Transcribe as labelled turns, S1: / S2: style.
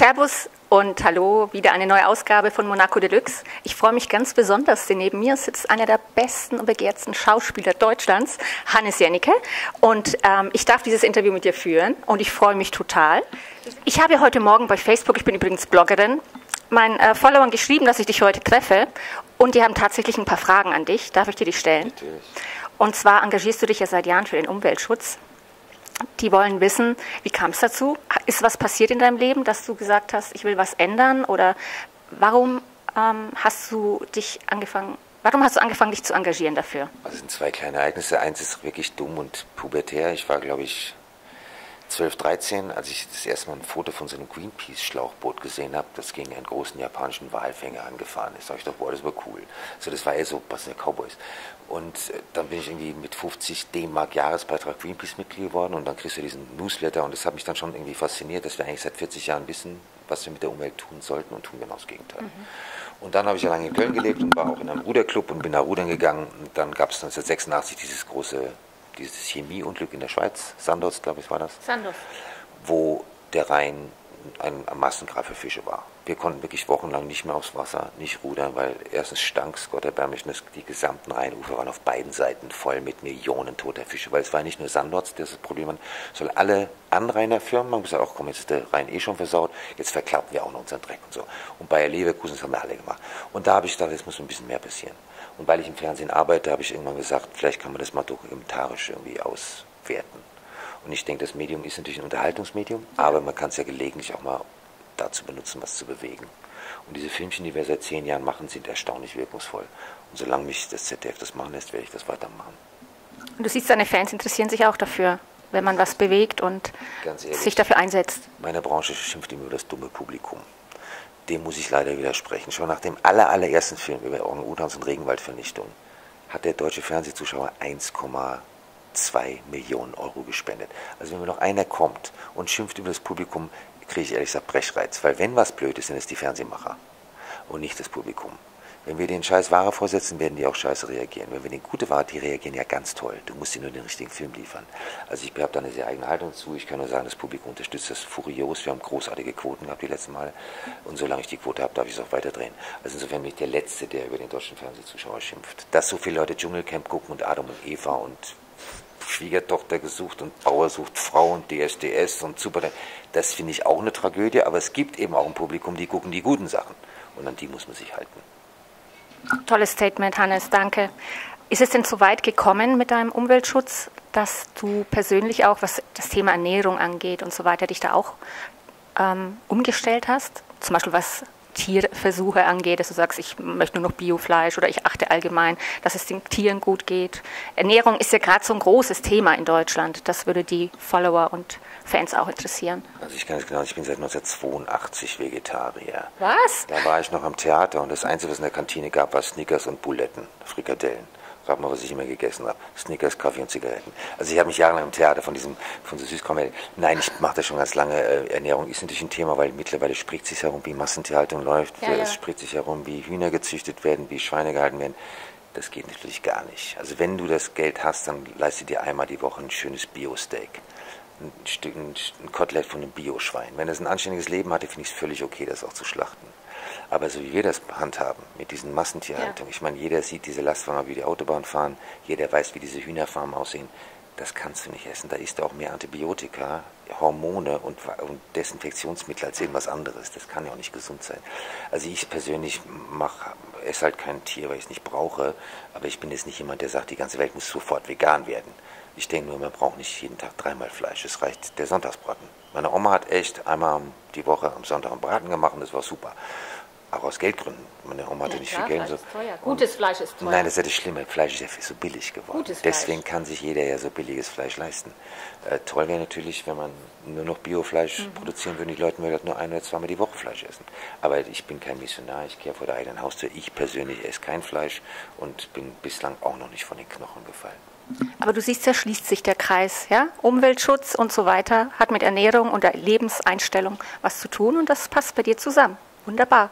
S1: Servus und hallo, wieder eine neue Ausgabe von Monaco Deluxe. Ich freue mich ganz besonders, denn neben mir sitzt einer der besten und begehrtesten Schauspieler Deutschlands, Hannes Jennecke. Und ich darf dieses Interview mit dir führen und ich freue mich total. Ich habe heute Morgen bei Facebook, ich bin übrigens Bloggerin, meinen Followern geschrieben, dass ich dich heute treffe. Und die haben tatsächlich ein paar Fragen an dich. Darf ich dir die stellen?
S2: Natürlich.
S1: Und zwar engagierst du dich ja seit Jahren für den Umweltschutz. Die wollen wissen, wie kam es dazu? Ist was passiert in deinem Leben, dass du gesagt hast, ich will was ändern? Oder warum hast du angefangen, dich zu engagieren dafür?
S2: Also es sind zwei kleine Ereignisse. Eins ist wirklich dumm und pubertär. Ich war, glaube ich, 12, 13, als ich das erste Mal ein Foto von so einem Greenpeace-Schlauchboot gesehen habe, das gegen einen großen japanischen Walfänger angefahren ist. Da habe ich gedacht, boah, das war cool. So, das war eher so, was sind Cowboys. Und dann bin ich irgendwie mit 50 D-Mark Jahresbeitrag Greenpeace-Mitglied geworden und dann kriegst du diesen Newsletter und das hat mich dann schon irgendwie fasziniert, dass wir eigentlich seit 40 Jahren wissen, was wir mit der Umwelt tun sollten und tun genau das Gegenteil. Und dann habe ich ja lange in Köln gelebt und war auch in einem Ruderclub und bin da rudern gegangen. Und dann gab es 1986 dieses Chemieunglück in der Schweiz, Sandos, glaube ich, war das.
S1: Sandos.
S2: Wo der Rhein ein Massengrab für Fische war. Wir konnten wirklich wochenlang nicht mehr aufs Wasser, nicht rudern, weil erstens stank es, Gott erbärmlich, die gesamten Rheinufer waren auf beiden Seiten voll mit Millionen toter Fische, weil es war nicht nur Sandos, das Problem war, sondern alle Anrainerfirmen, man muss ja auch kommen, jetzt ist der Rhein schon versaut, jetzt verklappen wir auch noch unseren Dreck und so. Und Bayer Leverkusen, das haben wir alle gemacht. Und da habe ich gedacht, jetzt muss ein bisschen mehr passieren. Und weil ich im Fernsehen arbeite, habe ich irgendwann gesagt, vielleicht kann man das mal dokumentarisch irgendwie auswerten. Und ich denke, das Medium ist natürlich ein Unterhaltungsmedium, aber man kann es ja gelegentlich auch mal dazu benutzen, was zu bewegen. Und diese Filmchen, die wir seit 10 Jahren machen, sind erstaunlich wirkungsvoll. Und solange mich das ZDF das machen lässt, werde ich das weitermachen.
S1: Und du siehst, deine Fans interessieren sich auch dafür, wenn man was bewegt und sich dafür einsetzt.
S2: Meine Branche schimpft immer über das dumme Publikum. Dem muss ich leider widersprechen. Schon nach dem allerersten Film über Orang-Utans und Regenwaldvernichtung hat der deutsche Fernsehzuschauer 1,2 Millionen Euro gespendet. Also wenn mir noch einer kommt und schimpft über das Publikum, kriege ich ehrlich gesagt Brechreiz. Weil wenn was blöd ist, sind es die Fernsehmacher und nicht das Publikum. Wenn wir den scheiß Ware vorsetzen, werden die auch scheiße reagieren. Wenn wir den gute Ware, die reagieren ja ganz toll. Du musst dir nur den richtigen Film liefern. Also ich habe da eine sehr eigene Haltung zu. Ich kann nur sagen, das Publikum unterstützt das furios. Wir haben großartige Quoten gehabt die letzten Mal. Und solange ich die Quote habe, darf ich es auch weiterdrehen. Also insofern bin ich der Letzte, der über den deutschen Fernsehzuschauer schimpft. Dass so viele Leute Dschungelcamp gucken und Adam und Eva und Schwiegertochter gesucht und Bauer sucht Frau und DSDS und super. Das finde ich auch eine Tragödie. Aber es gibt eben auch ein Publikum, die gucken die guten Sachen. Und an die muss man sich halten.
S1: Tolles Statement, Hannes, danke. Ist es denn so weit gekommen mit deinem Umweltschutz, dass du persönlich auch, was das Thema Ernährung angeht und so weiter, dich da auch umgestellt hast? Zum Beispiel was Tierversuche angeht, dass du sagst, ich möchte nur noch Biofleisch oder ich achte allgemein, dass es den Tieren gut geht. Ernährung ist ja gerade so ein großes Thema in Deutschland. Das würde die Follower und Fans auch interessieren.
S2: Also ich kann es genau, ich bin seit 1982 Vegetarier.
S1: Was?
S2: Da war ich noch am Theater und das Einzige, was es in der Kantine gab, war Snickers und Buletten, Frikadellen. Rat mal, was ich immer gegessen habe. Snickers, Kaffee und Zigaretten. Also ich habe mich jahrelang im Theater von so Süßkomödie. Nein, ich mache das schon ganz lange. Ernährung ist natürlich ein Thema, weil mittlerweile spricht sich herum, wie Massentierhaltung läuft.
S1: Ja.
S2: Es spricht sich herum, wie Hühner gezüchtet werden, wie Schweine gehalten werden. Das geht natürlich gar nicht. Also wenn du das Geld hast, dann leiste dir einmal die Woche ein schönes Bio-Steak. Ein Kotelett von einem Bio-Schwein. Wenn es ein anständiges Leben hatte, finde ich es völlig okay, das auch zu schlachten. Aber so wie wir das handhaben, mit diesen Massentierhaltung, ich meine, jeder sieht diese Lastwagen, wie die Autobahn fahren, jeder weiß, wie diese Hühnerfarmen aussehen, das kannst du nicht essen. Da ist auch mehr Antibiotika, Hormone und Desinfektionsmittel als irgendwas anderes. Das kann ja auch nicht gesund sein. Also ich persönlich esse halt kein Tier, weil ich es nicht brauche, aber ich bin jetzt nicht jemand, der sagt, die ganze Welt muss sofort vegan werden. Ich denke nur, man braucht nicht jeden Tag 3-mal Fleisch. Es reicht der Sonntagsbraten. Meine Oma hat echt einmal die Woche am Sonntag einen Braten gemacht und das war super. Auch aus Geldgründen. Meine Oma hatte nicht viel Geld.
S1: Fleisch ist teuer. Gutes Fleisch ist teuer.
S2: Nein, das ist ja das Schlimme. Fleisch ist ja so billig geworden.
S1: Gutes Fleisch.
S2: Deswegen kann sich jeder ja so billiges Fleisch leisten. Toll wäre natürlich, wenn man nur noch Biofleisch produzieren würde. Die Leute würden halt nur 1- oder 2-mal die Woche Fleisch essen. Aber ich bin kein Missionar. Ich kehre vor der eigenen Haustür. Ich persönlich esse kein Fleisch und bin bislang auch noch nicht von den Knochen gefallen.
S1: Aber du siehst, da schließt sich der Kreis. Ja? Umweltschutz und so weiter hat mit Ernährung und der Lebenseinstellung was zu tun und das passt bei dir zusammen. Wunderbar.